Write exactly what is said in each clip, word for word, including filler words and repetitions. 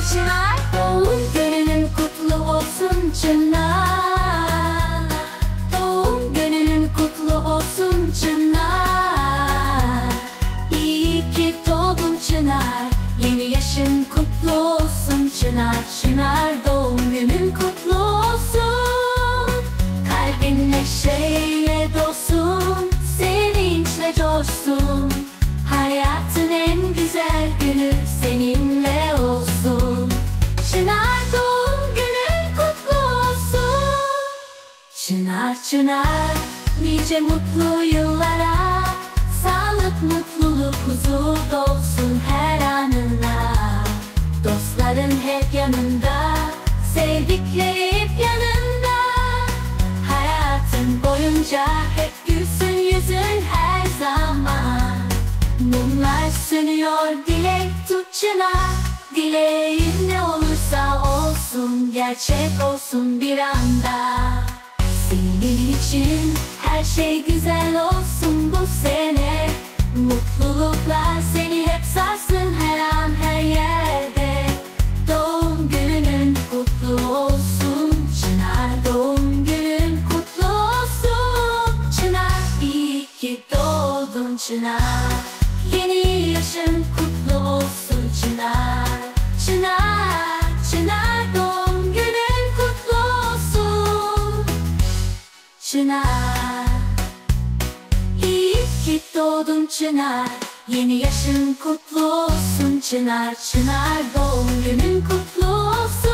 Çınar, doğum günün kutlu olsun Çınar. Doğum günün kutlu olsun Çınar. İyi ki doğdun Çınar, yeni yaşın kutlu olsun Çınar. Çınar, doğum günün kutlu olsun. Kalbin neşeyle dolsun, sevinçle coşsun. Hayatın en güzel günü seninle olsun. Çınar, doğum günün kutlu olsun. Çınar, Çınar, nice mutlu yıllara. Sağlık, mutluluk, huzur dolsun her anına. Dostların hep yanında, sevdikleri hep yanında. Hayatın boyunca hep gülsün yüzün her zaman. Mumlar sönüyor, dilek tut Çınar. Dileğin ne olursa olsun, gerçek olsun bir anda. Senin için her şey güzel olsun bu sene. Mutluluklar seni hep sarsın her an her yerde. Doğum günün kutlu olsun Çınar. Doğum günün kutlu olsun Çınar. İyi ki doğdun Çınar. Yeni yaşın kutlu olsun Çınar. Çınar, Çınar, doğum günün kutlu olsun Çınar. İyi ki doğdun Çınar. Yeni yaşın kutlu olsun Çınar. Çınar, doğum günün kutlu olsun.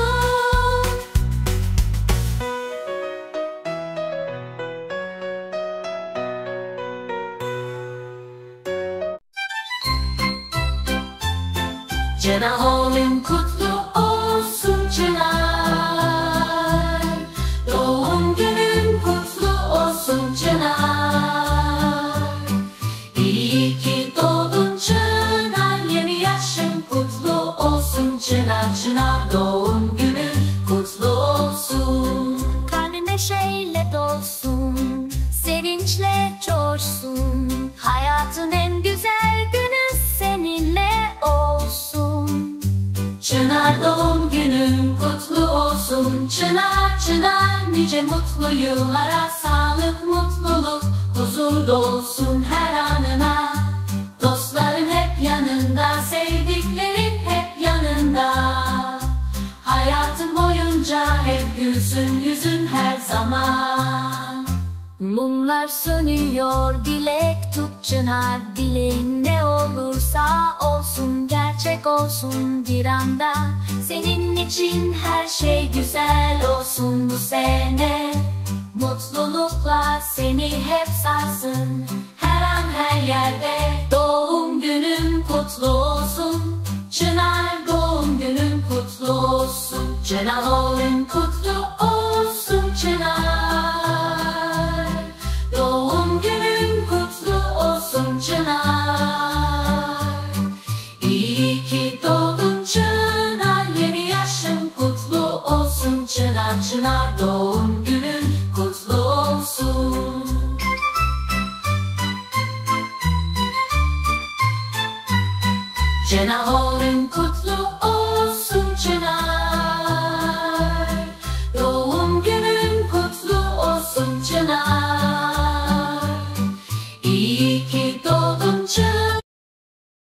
Çınar, doğum kutlu olsun Çınar. Doğum günün kutlu olsun Çınar. İyi ki doğdun Çınar. Yeni yaşın kutlu olsun Çınar. Çınar, doğum günün kutlu olsun. Kalbin neşeyle dolsun, sevinçle coşsun. Hayatın en güzel günü seninle olsun. Çınar, doğum günün kutlu olsun Çınar. Çınar, nice mutlu yıllara. Sağlık, mutluluk, huzur dolsun her anına. Dostların hep yanında, sevdiklerin hep yanında. Hayatın boyunca hep gülsün yüzün her zaman. Mumlar sönüyor, dilek tut Çınar. Dileğin ne olursa olsun, gerçek olsun bir anda. Senin için her şey güzel olsun bu sene. Mutluluklar seni hep sarsın her an her yerde. Doğum günün kutlu olsun Çınar. Doğum günün kutlu olsun Çınar. Doğum kutlu olsun Çınar. Doğum günün kutlu olsun Çınar. İyi ki doğdun Çınar. Yeni yaşın kutlu olsun Çınar. Çınar, doğum günün kutlu olsun. Çınar, doğum kutlu olsun.